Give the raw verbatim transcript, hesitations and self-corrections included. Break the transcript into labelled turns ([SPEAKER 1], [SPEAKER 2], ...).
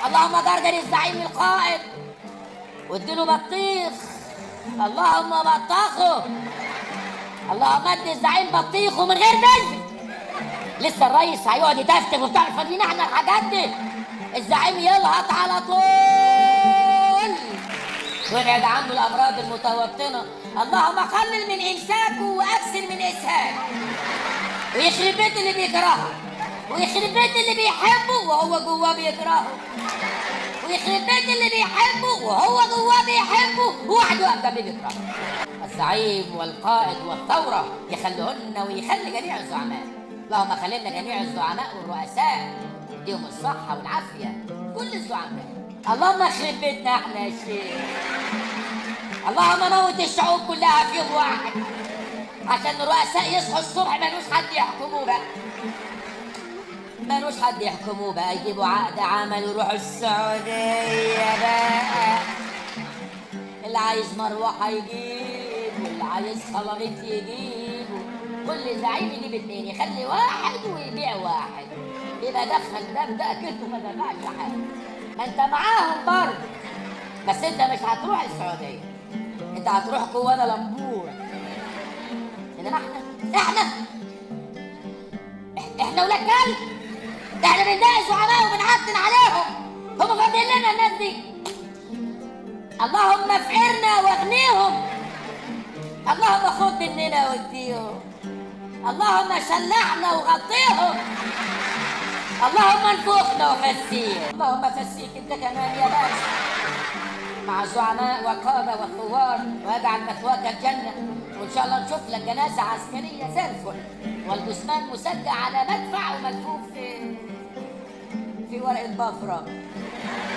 [SPEAKER 1] اللهم جرجر الزعيم القائد واديله بطيخ. اللهم بطخه. اللهم ادي الزعيم بطيخه من غير نزل. لسه الرئيس هيقعد يتفتف وبتاع، فاضيين احنا الحاجات دي. الزعيم يلهط على طول وابعد عنه الامراض المتوطنه. اللهم قلل من امساكه واكثر من اسهاله، ويخرب بيت اللي بيكرهه، ويخرب بيت اللي بيحبه وهو جواه بيكرهه، ويخرب بيت اللي بيحبه وهو جواه بيحبه ووحده واقف جنبيه بيكرهه. الزعيم والقائد والثوره يخليهن ويخلي جميع الزعماء. اللهم خلينا جميع الزعماء والرؤساء يديهم الصحه والعافيه، كل الزعماء. اللهم اخرب بيتنا احنا يا شيخ. اللهم موت الشعوب كلها في يوم واحد عشان الرؤساء يصحوا الصبح مالوش حد يحكموه بقى، مالوش حد يحكموه بقى، يجيبوا عقد عمل ويروحوا السعودية بقى. اللي عايز مروحة يجيب، واللي عايز خلاغيط يجيب، كل زعيم يجيب اتنين، يخلي واحد ويبيع واحد، يبقى دخل ده بده كده وما دفعش حاجة. ما انت معاهم برضه، بس انت مش هتروح السعودية، انت هتروح كوالا لمبور. انما احنا احنا احنا ولاد كلب، احنا بنضايق زعماء وبنعتن عليهم، هم فاضيين لنا الناس دي. اللهم افقرنا واغنيهم، اللهم خد مننا واديهم، اللهم شلعنا وغطيهم، اللهم انفخنا وفسيهم. اللهم فسيك انت كمان يا باشا مع الزعماء والقادة والثوار، واجعل مثواك الجنة، وان شاء الله نشوف لك جنازة عسكرية زي الفل، والجثمان مسجع على مدفع وملفوف في في ورقة بفرة.